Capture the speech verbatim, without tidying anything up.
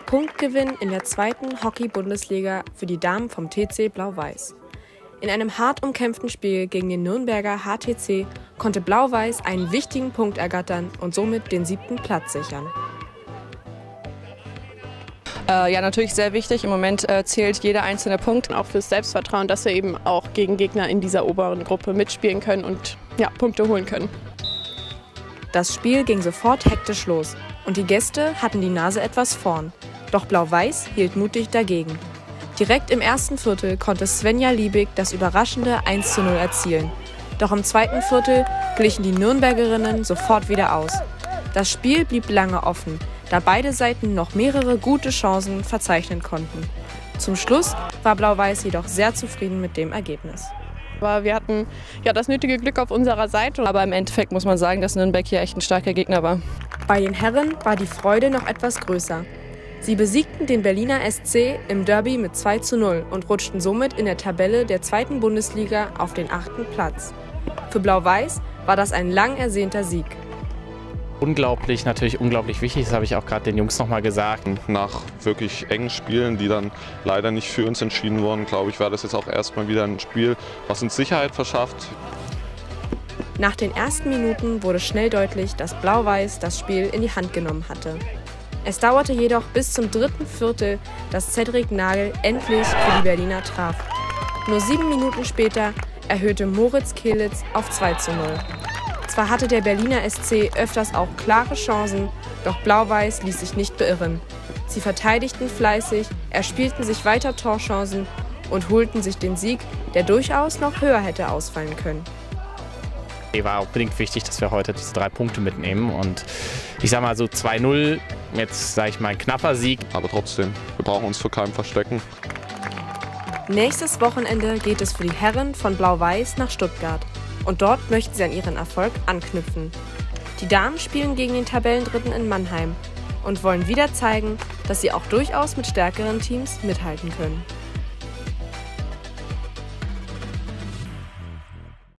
Punktgewinn in der zweiten Hockey-Bundesliga für die Damen vom T C Blau-Weiß. In einem hart umkämpften Spiel gegen den Nürnberger H T C konnte Blau-Weiß einen wichtigen Punkt ergattern und somit den siebten Platz sichern. Äh, ja, natürlich sehr wichtig. Im Moment äh, zählt jeder einzelne Punkt. Auch fürs Selbstvertrauen, dass wir eben auch gegen Gegner in dieser oberen Gruppe mitspielen können und ja, Punkte holen können. Das Spiel ging sofort hektisch los und die Gäste hatten die Nase etwas vorn. Doch Blau-Weiß hielt mutig dagegen. Direkt im ersten Viertel konnte Svenja Liebig das überraschende eins zu null erzielen. Doch im zweiten Viertel glichen die Nürnbergerinnen sofort wieder aus. Das Spiel blieb lange offen, da beide Seiten noch mehrere gute Chancen verzeichnen konnten. Zum Schluss war Blau-Weiß jedoch sehr zufrieden mit dem Ergebnis. Aber wir hatten ja das nötige Glück auf unserer Seite. Aber im Endeffekt muss man sagen, dass Nürnberg hier echt ein starker Gegner war. Bei den Herren war die Freude noch etwas größer. Sie besiegten den Berliner S C im Derby mit zwei zu null und rutschten somit in der Tabelle der zweiten Bundesliga auf den achten Platz. Für Blau-Weiß war das ein lang ersehnter Sieg. Unglaublich, natürlich unglaublich wichtig, das habe ich auch gerade den Jungs nochmal gesagt. Nach wirklich engen Spielen, die dann leider nicht für uns entschieden wurden, glaube ich, war das jetzt auch erstmal wieder ein Spiel, was uns Sicherheit verschafft. Nach den ersten Minuten wurde schnell deutlich, dass Blau-Weiß das Spiel in die Hand genommen hatte. Es dauerte jedoch bis zum dritten Viertel, dass Cedric Nagel endlich für die Berliner traf. Nur sieben Minuten später erhöhte Moritz Kehlitz auf zwei zu null. Zwar hatte der Berliner S C öfters auch klare Chancen, doch Blau-Weiß ließ sich nicht beirren. Sie verteidigten fleißig, erspielten sich weiter Torchancen und holten sich den Sieg, der durchaus noch höher hätte ausfallen können. Es war unbedingt wichtig, dass wir heute diese drei Punkte mitnehmen und ich sage mal so zwei null, jetzt sage ich mal ein knapper Sieg. Aber trotzdem, wir brauchen uns vor keinem verstecken. Nächstes Wochenende geht es für die Herren von Blau-Weiß nach Stuttgart. Und dort möchten sie an ihren Erfolg anknüpfen. Die Damen spielen gegen den Tabellendritten in Mannheim und wollen wieder zeigen, dass sie auch durchaus mit stärkeren Teams mithalten können.